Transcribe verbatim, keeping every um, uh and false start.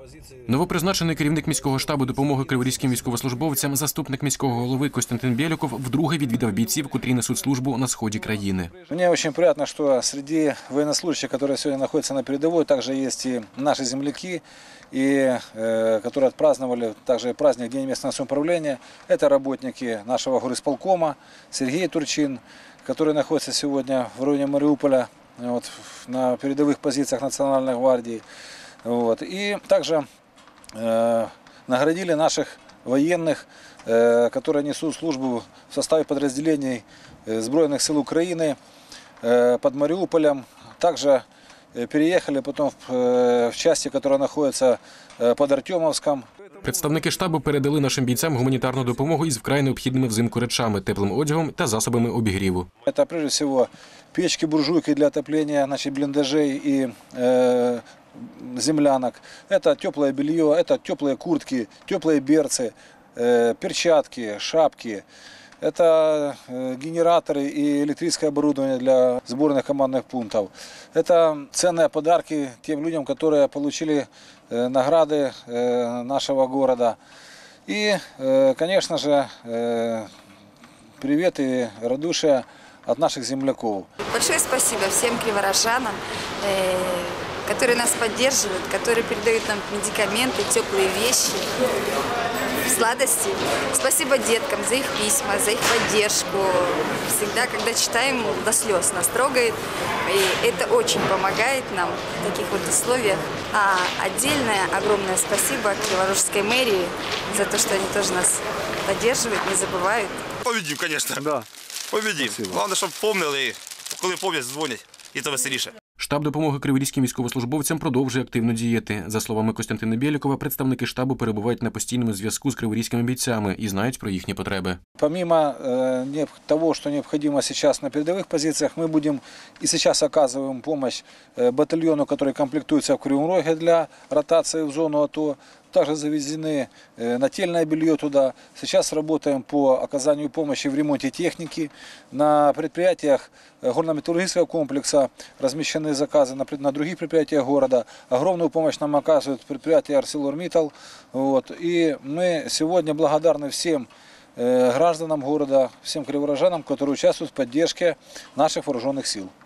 Новопризначений керівник міського штабу допомоги криворізьким військовослужбовцям, заступник міського голови Костянтин Бєліков вдруге відвідав бійців, котрі несуть службу на сході країни. Мені дуже приємно, що серед военнослужащих, які сьогодні знаходяться на передовій, також є і наші земляки, и э, которые отпраздновали также праздник День местного самоуправления. Это работники нашего горисполкома Сергей Турчин, который находится сегодня в районе Мариуполя, вот, на передовых позициях Национальной гвардии. Вот. И также э, наградили наших военных, э, которые несут службу в составе подразделений э, Збройных сил Украины э, под Мариуполем. Также переехали потом в части, которая находится под Артемовском. Представники штабу передали нашим бійцям гуманітарну допомогу із вкрай необхідними взимку речами, теплим одягом та засобами обігріву. Это прежде всего печки, буржуйки для отопления, значит, блиндажей и э, землянок. Это теплое белье, это теплые куртки, теплые берцы, э, перчатки, шапки. Это генераторы и электрическое оборудование для сборных командных пунктов. Это ценные подарки тем людям, которые получили награды нашего города. И, конечно же, привет и радушие от наших земляков. Большое спасибо всем криворожанам, которые нас поддерживают, которые передают нам медикаменты, теплые вещи, сладости. Спасибо деткам за их письма, за их поддержку. Всегда, когда читаем, до слез нас трогает. И это очень помогает нам в таких вот условиях. А отдельное огромное спасибо Криворожской мэрии за то, что они тоже нас поддерживают, не забывают. Победим, конечно. Да. Победим. Главное, щоб помнили, коли помнять, дзвонять. І то веселіше. Штаб допомоги криворізьким військовослужбовцям продовжує активно діяти. За словами Костянтина Бєлікова, представники штабу перебувають на постійному зв'язку з криворізькими бійцями і знають про їхні потреби. Помимо э, того, что необходимо сейчас на передовых позициях, мы будем и сейчас оказываем помощь э, батальону, который комплектуется в Кривом Роге для ротации в зону АТО. Также завезены э, нательное белье туда. Сейчас работаем по оказанию помощи в ремонте техники. На предприятиях горно-металлургического комплекса размещены заказы на, на других предприятиях города. Огромную помощь нам оказывает предприятие ArcelorMittal. Вот. И мы сегодня благодарны всем гражданам города, всем криворожанам, которые участвуют в поддержке наших вооруженных сил.